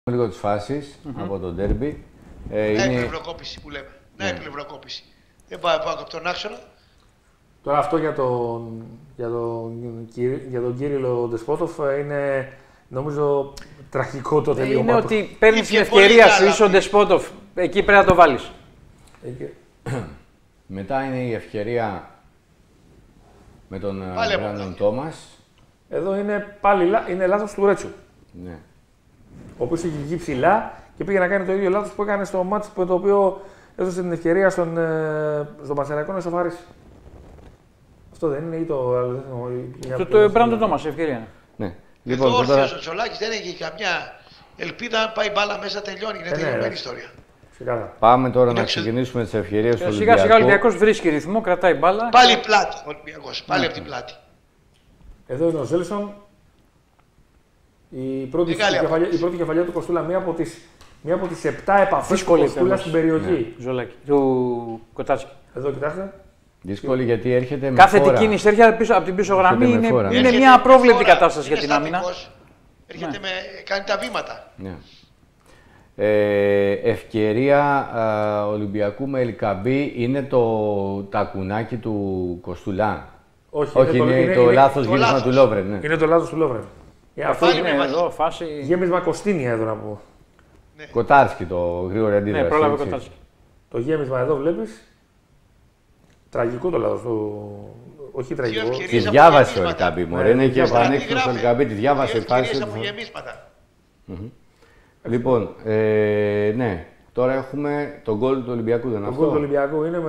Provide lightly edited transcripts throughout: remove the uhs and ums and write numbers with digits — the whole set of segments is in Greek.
Λίγο τις φάσεις από το ντέρμπι. Είναι πλευροκόπηση που λέμε. Ναι, πλευροκόπηση. Δεν πάω από τον άξονα. Τώρα αυτό για τον Κύριλλο Ντεσπότοφ είναι νομίζω τραγικό το τελείωμα. Είναι ότι παίρνεις την ευκαιρία σου, είσαι ο Ντεσπότοφ. Εκεί πρέπει να το βάλεις. Μετά είναι η ευκαιρία με τον Μπράντον Τόμας. Εδώ είναι πάλι λάθος του Ρέτσου. Ναι. Ο οποίος είχε βγει ψηλά και πήγε να κάνει το ίδιο λάθος που έκανε στο μάτς το οποίο έδωσε την ευκαιρία στον Πανσεραϊκό να ισοφαρίσει. Αυτό δεν είναι ή το άλλο? Το Μπράντον Τόμας, ευκαιρία. Ναι. Λοιπόν, εδώ όρθιος ο Τσολάκης δεν έχει καμιά ελπίδα, αν πάει μπάλα μέσα τελειώνει, είναι τελειωμένη ιστορία. Πάμε τώρα να ξεκινήσουμε τις ευκαιρίες του Ολυμπιακού. Σιγά σιγά ο Ολυμπιακός βρίσκει ρυθμό, κρατάει μπάλα. Πάλι πλάτη ο Ολυμπιακός, πάλι από την πλάτη. Εδώ είναι ο Ζέλσον. Η πρώτη κεφαλιά του Κοστούλα, μία από τις 7 επαφές του Κοστούλα στην περιοχή. Ζολάκη, του Κοτάρσκι. Εδώ κοιτάξτε. Δύσκολη γιατί έρχεται με κάθε φόρα. τι κίνηση έρχεται από την πίσω γραμμή, είναι μια απρόβλεπτη κατάσταση για την άμυνα. Έρχεται κάνει τα βήματα. Ναι. Ευκαιρία Ολυμπιακού με Ελκαμπή είναι το τακουνάκι του Κοστούλα. Όχι, είναι το λάθος γύρισμα του Λόβρεν. Ναι. Είναι το λάθος του Λόβρεν. Αυτό είναι εδώ, φάση. Γέμισμα Κωστίνια εδώ να πω. Ναι. Κοτάρσκι το γρήγορη αντίδραση. Ναι, πρόλαβε Κοτάρσκι. Το γέμισμα εδώ βλέπεις. Τραγικό το λάθος του. Όχι τραγικό. Τη διάβασε ο Ελκαμπή. Είναι και επανέξυπνος ο Ελκαμπή. Τη διάβασε φάση. Λοιπόν, ναι. Τώρα έχουμε τον γκολ του Ολυμπιακού. Δεν το γκολ του Ολυμπιακού είναι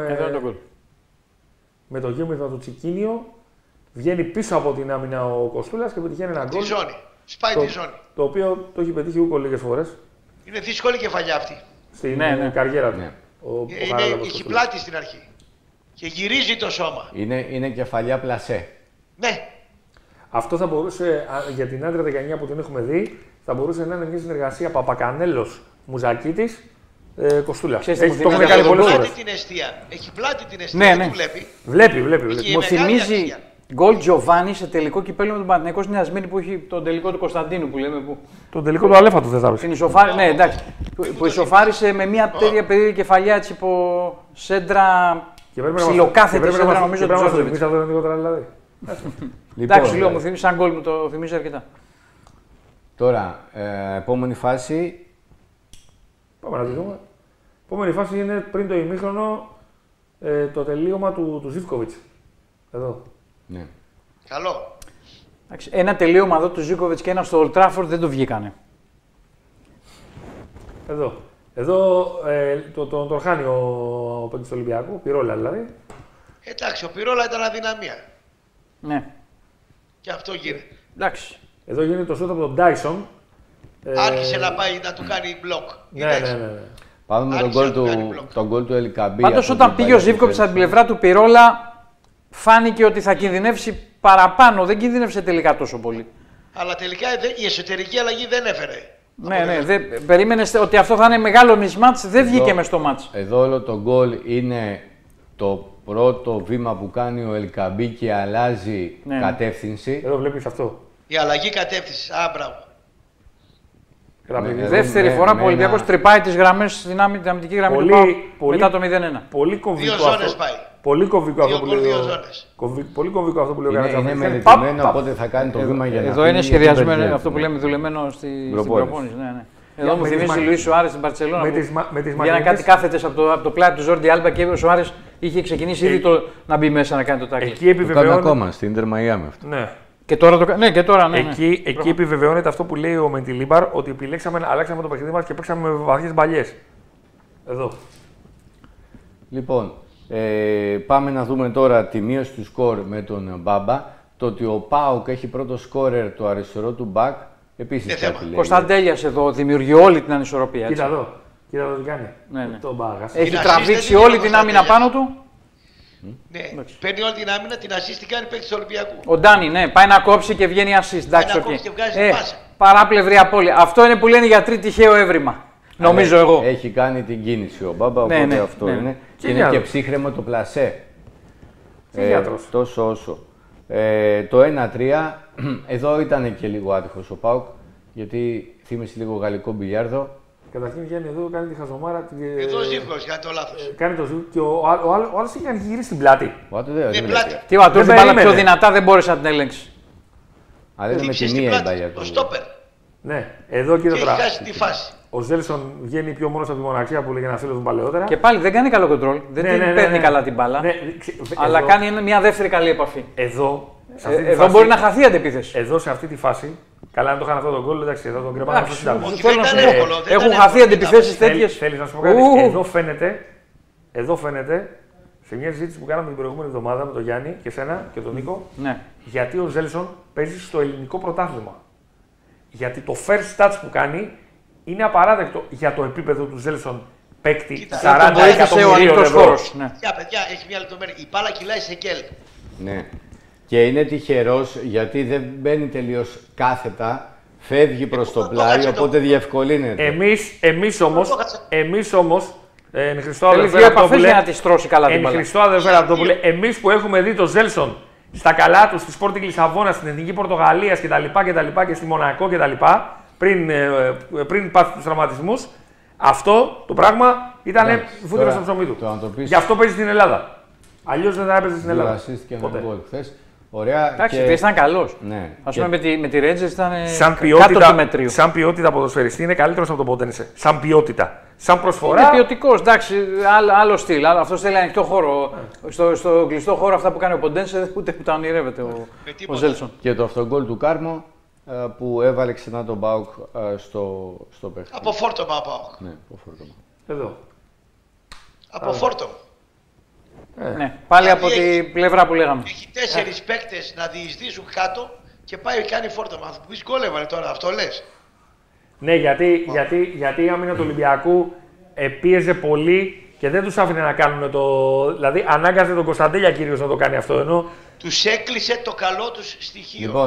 με το γέμισμα του Τσικίνιο. Βγαίνει πίσω από την άμυνα ο Κοστούλας και πετυχαίνει ένα γκολ. Τη ζώνη. Σπάει τη ζώνη. Το οποίο το έχει πετύχει ούκο λίγες φορές. Είναι δύσκολη κεφαλιά αυτή. Στην καριέρα του. Ναι. Έχει πλάτη στην αρχή. Και γυρίζει το σώμα. Είναι κεφαλιά πλασέ. Ναι. Αυτό θα μπορούσε, για την άντρα 19 που την έχουμε δει, θα μπορούσε να είναι μια συνεργασία Παπακανέλος Μουζακίτης Κοστούλα. Έχει πλάτη την αιστεία. Ναι. Βλέπει. Μου θυμίζει γκολ Τζοβάνι σε τελικό κυπέλλο με τον Παναθηναϊκό στην Ασμήνη που έχει τον τελικό του Κωνσταντίνου που λέμε. Τον τελικό του Αλέφατο δεν θα πει. Ναι, εντάξει. Που ισοφάρισε με μια τέτοια περίεργη κεφαλιά έτσι από σέντρα. Ψιλοκάθετη σέντρα νομίζω του Τζόρτζεβιτς. Εντάξει, λέω, μου θυμίζει σαν γκολ, μου το θυμίζει αρκετά. Τώρα, επόμενη φάση. Πάμε να τη δούμε. Επόμενη φάση είναι πριν το ημίχρονο το τελείωμα του Ζίβκοβιτς. Εδώ. Ναι. Καλό. Ένα τελείωμα εδώ του Ζίβκοβιτς και ένα στο Old Trafford δεν το βγήκανε. Εδώ τον χάνει ο παίκτης του Ολυμπιακού, Πυρόλα δηλαδή. Εντάξει, ο Πυρόλα ήταν αδυναμία. Ναι. Και αυτό γίνεται. Εντάξει. Εδώ γίνεται το σούτ από τον Ντάισον. Άρχισε να πάει να του κάνει μπλοκ. Ναι. Πάμε με τον γκολ του Ελκαμπή. Πάντως όταν πήγε ο Ζίβκοβιτς από την πλευρά του Πυρόλα, φάνηκε ότι θα κινδυνεύσει παραπάνω. Δεν κινδυνεύσε τελικά τόσο πολύ. Αλλά τελικά η εσωτερική αλλαγή δεν έφερε. Ναι. Περίμενε ότι αυτό θα είναι μεγάλο μισμάτς, δεν βγήκε μες στο μάτς. Εδώ όλο το γκολ είναι το πρώτο βήμα που κάνει ο Ελκαμπή και αλλάζει κατεύθυνση. Εδώ βλέπεις αυτό. Η αλλαγή κατεύθυνση. Μπράβο. Δεύτερη φορά που ο Ολυμπιακός τρυπάει τις γραμμές στην αμυντική γραμμή του μετά το 0-1. Πολύ κομβικό. 2 ζώνες πάει. Πολύ κομβικό αυτό που λέει. Πολύ κομβικό αυτό που λέει ο Καρατζαφέρης. Είναι μελετημένο, οπότε θα κάνει το βήμα για να. Εδώ είναι σχεδιασμένο αυτό που λέμε δουλεμένο στην προπόνηση. Εδώ μου θυμίζει ο Λουίς Σουάρες στην Μπαρτσελόνα. Βγαίναν κάτι κάθετες από το πλάτη του Ζόρντι Άλμπα και ο Σουάρες είχε ξεκινήσει ήδη να μπει μέσα να κάνει το τάκλινγκ. Εκεί επιβεβαιώνει ακόμα στην Ιντερ Μαϊάμι αυτό. Και τώρα ναι. Εκεί επιβεβαιώνεται αυτό που λέει ο Μεντιλίμπαρ, ότι αλλάξαμε το παιχνίδι μας και παίξαμε με βαθιές μπαλιές. Εδώ. Λοιπόν, πάμε να δούμε τώρα τη μείωση του σκορ με τον Μπάμπα. Το ότι ο ΠΑΟΚ έχει πρώτο σκόρερ το αριστερό του μπακ, επίσης κάτι λέει. Κωνσταντέλιας εδώ δημιουργεί όλη την ανισορροπία. Κοίτα εδώ τι κάνει. Έχει τραβήξει όλη την άμυνα πάνω του. Ναι, παίρνει όλη την άμυνα, την assist την κάνει παίκτη του Ολυμπιακού. Ο Ντάνι, ναι, πάει να κόψει και βγαίνει assist. Εντάξει, και βγάζει πάσα. Παράπλευρη απώλεια. Αυτό είναι που λένε οι γιατροί τυχαίο έβριμα. Νομίζω εγώ. Έχει κάνει την κίνηση ο Μπάμπα, οπότε αυτό είναι. Και είναι και ψύχρεμο το πλασέ. Τόσο όσο. Το 1-3, εδώ ήταν και λίγο άτυχος ο ΠΑΟΚ, γιατί θύμισε λίγο γαλλικό μπιλιάρδο. Καταρχήν Γιάννη, εδώ κάνει τη χαζομάρα. Εδώ ο Ζήφκος κάνει το λάθος. Κάνει το Ζήφκο και ο άλλος έχει γυρίσει στην πλάτη. Τι είπα, την μπάλα πιο δυνατά, δεν μπόρεσε να την ελέγξει. Αλλά δεν με τη μία η μπάλα. Το στόπερ. Ναι, εδώ κύριε Τώρα. Έχει χάσει τη φάση. Ο Ζέλσον βγαίνει πιο μόνος από τη μοναξιά που λέγε ένα φίλο μου παλαιότερα. Και πάλι δεν κάνει καλό κοντρόλ. Δεν την παίρνει καλά την μπάλα. Αλλά κάνει μια δεύτερη καλή επαφή. Εδώ μπορεί να χαθεί η αντεπίθεση. Εδώ σε αυτή τη φάση. Καλά, αν το είχαν αυτό τον γκολ, εντάξει, εδώ τον κρεμάνε στο συντάγμα. Έχουν χαθεί αντεπιθέσεις τέτοιες. Θέλει να σου πω κάτι. Εδώ φαίνεται σε μια συζήτηση που κάναμε την προηγούμενη εβδομάδα με τον Γιάννη και εσένα και τον Νίκο. Γιατί ο Ζέλσον παίζει στο ελληνικό πρωτάθλημα. Γιατί το first touch που κάνει είναι απαράδεκτο για το επίπεδο του Ζέλσον παίκτη 40 εκατομμυρίων ευρώ. Παιδιά, έχει μια λεπτομέρεια. Η μπάλα κυλάει σε γκέλ. Ναι. Και είναι τυχερός γιατί δεν μπαίνει τελείως κάθετα, φεύγει προς το πλάι, οπότε διευκολύνεται. Εμείς όμως, Χριστό αδερφέ Ραπτόπουλε, εμείς που έχουμε δει τον Ζέλσον στα καλά του στη Sporting Λισαβόνα, στην Εθνική Πορτογαλίας κτλ. Και στη Μονακό κτλ. Πριν πάθει τους τραυματισμούς, αυτό το πράγμα ήταν βούτυρο στο ψωμί του. Γι' αυτό παίζει στην Ελλάδα. Αλλιώς δεν θα έπαιζε στην Ελλάδα. Ωραία. Εντάξει, ήταν καλός. Ναι. Ας πούμε με τη Rangers ήταν κάτω του μετρίου. Σαν ποιότητα ποδοσφαιριστή είναι καλύτερος από τον Ποντένσε. Σαν ποιότητα. Σαν προσφορά. Είναι ποιοτικός, εντάξει, άλλο στυλ. Αυτός θέλει ανοιχτό χώρο. Στο κλειστό χώρο αυτά που κάνει ο Ποντένσε ούτε που τα ονειρεύεται ο Ζέλσον. Και το αυτογκόλ του Κάρμο που έβαλε ξανά τον ΠΑΟΚ στο παιχνίδι. Από φόρτωμα ο ΠΑΟΚ. Ναι, από φόρτωμα. Εδώ. Από φόρτωμα. Ναι, πάλι από την πλευρά που λέγαμε. Έχει 4 παίκτες να διεισδύσουν κάτω και πάει κάνει φόρτωμα. Θα πεις γκολ έβαλε τώρα, αυτό λες. Ναι, γιατί η άμυνα του Ολυμπιακού πίεζε πολύ και δεν τους άφηνε να κάνουν το. Δηλαδή, ανάγκαζε τον Κωνσταντέλια κυρίως να το κάνει αυτό. Ενώ τους έκλεισε το καλό τους στοιχείο. Λοιπόν,